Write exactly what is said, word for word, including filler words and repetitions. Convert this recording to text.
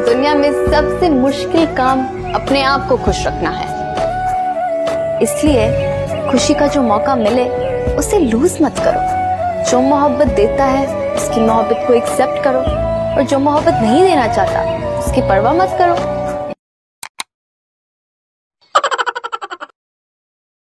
दुनिया में सबसे मुश्किल काम अपने आप को खुश रखना है। इसलिए खुशी का जो मौका मिले उसे लूज मत करो। जो मोहब्बत देता है उसकी मोहब्बत को एक्सेप्ट करो, और जो मोहब्बत नहीं देना चाहता उसकी परवाह मत करो।